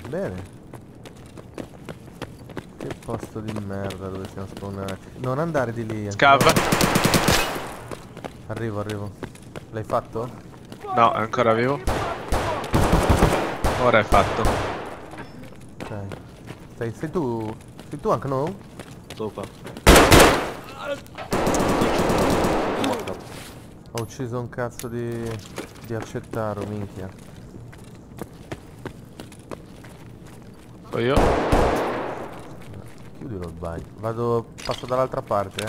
Bene. Che posto di merda dove siamo spawnati. Non andare di lì. Scav. Arrivo. L'hai fatto? No, è ancora vivo. Ora è fatto. Ok. Sei tu? Sei tu anche no? Sto qua. Ho ucciso un cazzo di accettaro, minchia. Poi io. Chiudilo il bagno. Passo dall'altra parte,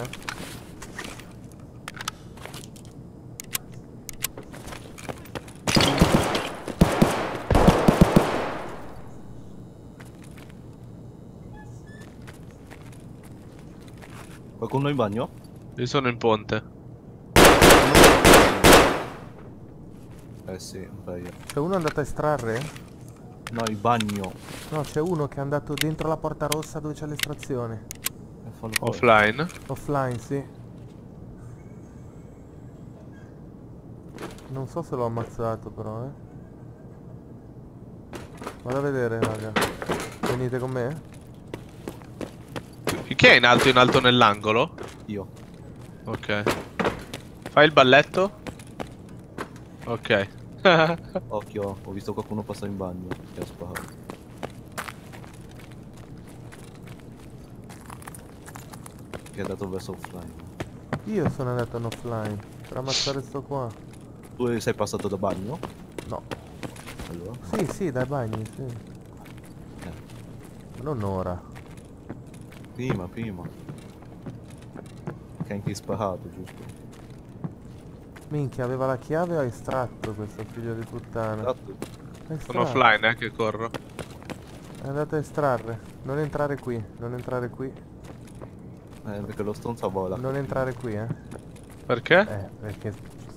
Qualcuno in bagno? Io sono in ponte. Sì, un paio. C'è uno andato a estrarre? No, il bagno. No, c'è uno che è andato dentro la porta rossa dove c'è l'estrazione. Fallo fuori. Offline. Offline, sì. Non so se l'ho ammazzato però, Vado a vedere, raga. Venite con me? Chi è in alto nell'angolo? Io. Ok. Fai il balletto? Ok. Occhio, ho visto qualcuno passare in bagno che ha sparato. Che è andato verso offline. Io sono andato in offline per ammazzare sto qua. Tu sei passato da bagno? No. Allora? Sì, dai bagni, sì. Non ora. Prima. Che anche hai sparato, giusto? Minchia, aveva la chiave o ha estratto questo figlio di puttana? Esatto. Ha Sono estratto. offline, che corro. È andato a estrarre. Non entrare qui, non entrare qui. Perché lo stronzo vola. Non entrare qui, Perché? perché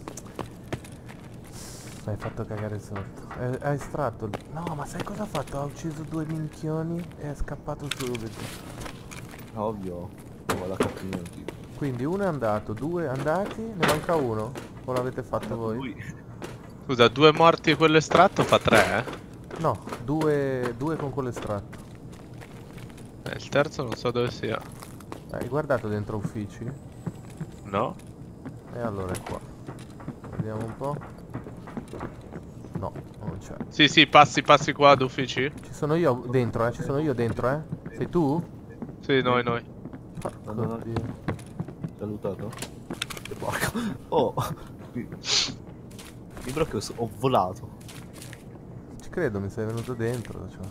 mi hai fatto cagare sotto. Ha estratto. No, ma sai cosa ha fatto? Ha ucciso due minchioni e è scappato subito. Ovvio. Vola cattivo. Quindi uno è andato, due andati, ne manca uno. O l'avete fatto voi? Lui. Scusa, 2 morti e quello estratto fa 3, No, due con quello estratto. Il terzo non so dove sia. Hai guardato dentro uffici? No? E allora è qua. Vediamo un po'. No, non c'è. Sì, passi qua ad uffici? Ci sono io dentro, ci sono io dentro, Sei tu? Sì, noi. Porco No. Dio. Salutato? Che porco. Oh. Sembra che ho volato. Ci credo, mi sei venuto dentro, cioè.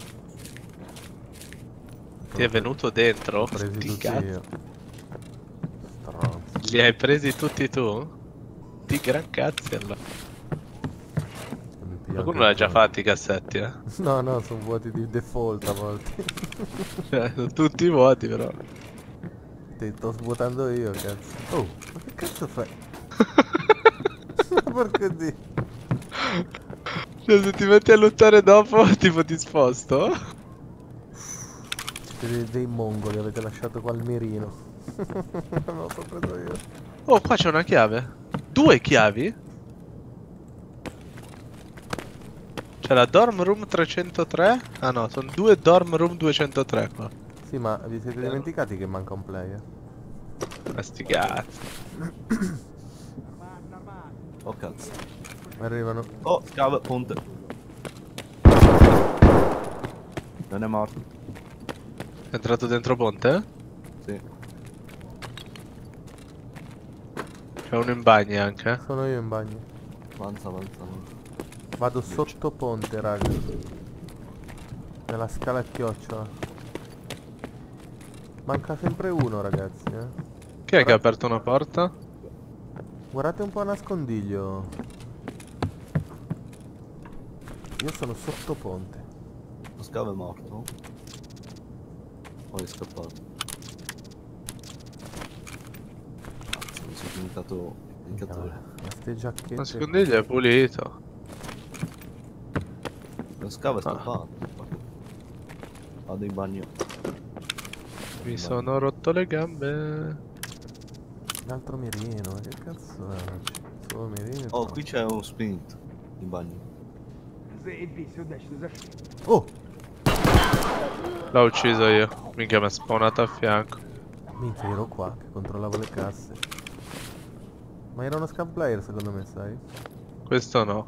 Ti è venuto dentro? L'ho presi Sti tutti cazzi. io. Stronzo. Li hai presi tutti tu? Di gran cazzi allora. Mi piglio Qualcuno anche l'ha il già colpo. fatti i cassetti, No, sono vuoti di default a volte. Cioè, sono tutti vuoti però. Ti sto svuotando io, cazzo. Oh, ma che cazzo fai? Porco Dio. Cioè, se ti metti a lottare dopo, tipo ti sposto? Siete dei mongoli, avete lasciato qua il mirino. Non lo so preso io. Oh, qua c'è una chiave. 2 chiavi? C'è la dorm room 303? Ah no, sono 2 dorm room 203 qua. Sì, ma vi siete dimenticati che manca un player? Ma sti cazzi. Oh cazzo. Arrivano. Oh, scava, ponte. Non è morto. È entrato dentro ponte? Sì. C'è uno in bagni anche. Sono io in bagno. Avanza. Vado sotto ponte, raga. Nella scala a chiocciola. Manca sempre uno, ragazzi, Chi è che ha aperto una porta? Guardate un po' a nascondiglio. Io sono sotto ponte. Lo scavo è morto. O è scappato. Cazzo, mi sono diventato il cattore. Ma ste giacchette. Nascondiglio è pulito. Lo scavo è scappato. Vado in bagno. Mi sono rotto le gambe. Un altro mirino, che cazzo è? Solo mirino. Oh, qui c'è uno sprint in bagno. Oh! L'ho ucciso io. Minchia mi è spawnato a fianco. Minchia, ero qua che controllavo le casse. Ma era uno scam player secondo me, sai? Questo no.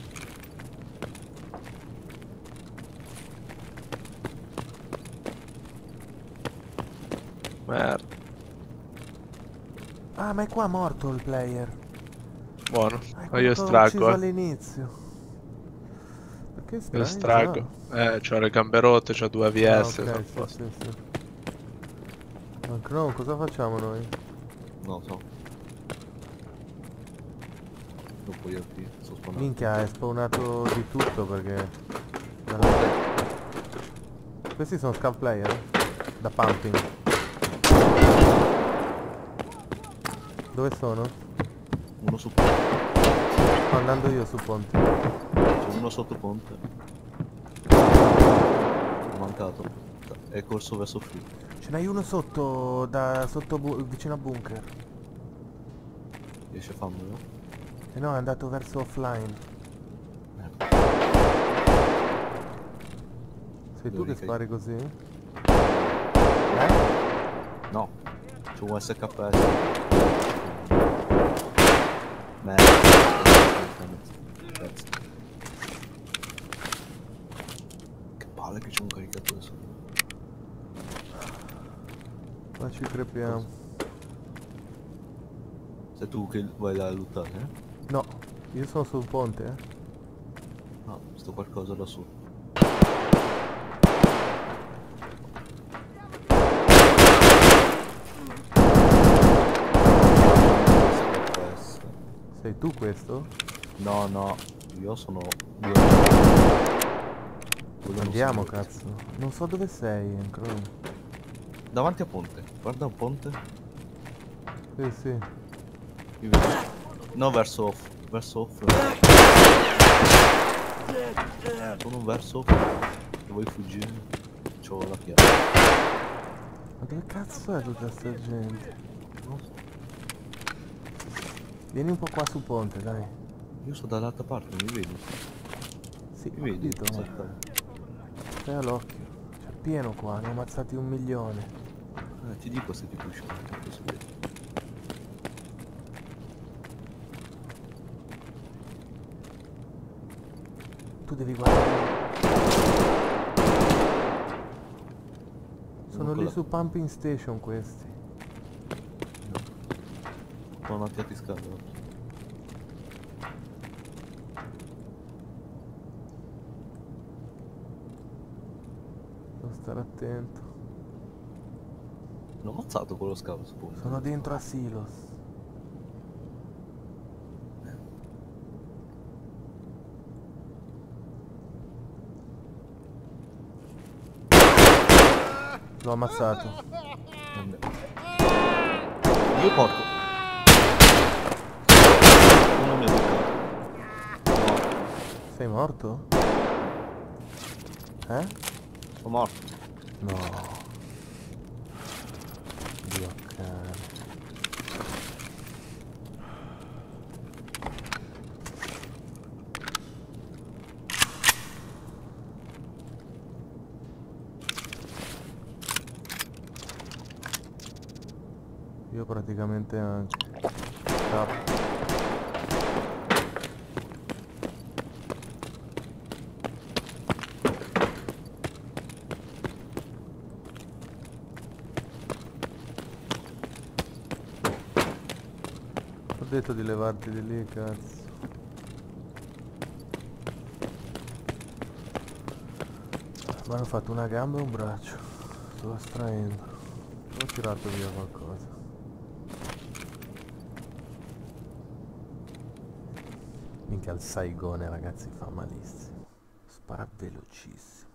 Merda. Ah, ma è qua morto il player. Buono. Ah, è Ma quello io che ho ucciso strago, all'inizio. Perché Io strange, strago. no? C'ho le gambe rotte, c'ho 2 Ah, AVS, sono a ok, sì, posto. sì, sì. Ma Chrome, cosa facciamo noi? Non lo so. Dopo io qui sto spawnando. Minchia, è spawnato di tutto perché... dalla- Questi sono scam player? Da pumping. Dove sono? Uno su ponte. Sto andando io su ponte. C'è uno sotto ponte. Ho mancato. È corso verso free. Ce n'hai uno sotto, vicino a bunker. Riesce a farmelo? E no, è andato verso offline. Merda. Sei tu Devo che ricaric- spari così? No. C'è un SKS. Merda. Cazzo. Che palle che c'è un caricatore sopra. Ma ci crepiamo. Sei tu che vai là a lottare, eh? No, io sono sul ponte, eh. No, sto qualcosa da su. SKS. Sei tu questo? No, no, io sono due. Quello non Andiamo, sono io. cazzo. Non so dove sei, ancora. Davanti a ponte, guarda un ponte. Sì, sì. Io vedo. No, verso off. Verso off. Sono verso off. Se vuoi fuggire, c'ho la chiave. Ma dove cazzo è tutta sta gente? Non so. Vieni un po' qua su ponte, dai. Io sto dall'altra parte, mi vedi? Sì, Mi ho vedi? capito, ma Esattamente. stai all'occhio. C'è pieno qua, ne ho ammazzati 1.000.000. Ti dico se ti puoi uscire. Così vedi. Tu devi guardare. Sono Uno con lì la- su pumping station questi. Sono avanti scala. Devo stare attento. L'ho ammazzato con lo scavo su ponte. Sono dentro a silos. L'ho ammazzato. Io porco. Uno mi ha beccato. No, Sei morto? Eh? sono morto. No. Dio cane. Io praticamente anche. Scappo. Ho detto di levarti di lì, cazzo. Mi hanno fatto una gamba e un braccio. Sto estraendo. Ho tirato via qualcosa. Minchia il saigone, ragazzi, fa malissimo. Spara velocissimo.